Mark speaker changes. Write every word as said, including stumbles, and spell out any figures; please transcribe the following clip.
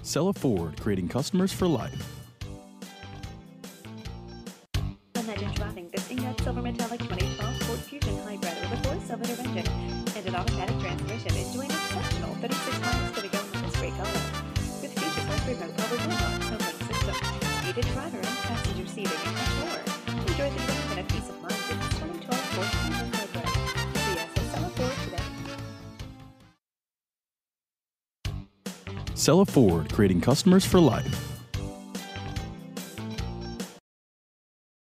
Speaker 1: Cella Ford, creating customers for life.
Speaker 2: Imagine driving this in-red silver metallic twenty twelve Ford Fusion Hybrid with a four-cylinder engine and an automatic transmission, enjoying exceptional thirty-six miles to the gallon in this great color. With features like remote power door locks, homing system, heated driver and passenger seating, and much more. Enjoy the drive and a peace of mind with this twenty twelve Ford Fusion Hybrid. See us at Cella Ford today.
Speaker 1: Cella Ford, creating customers for life.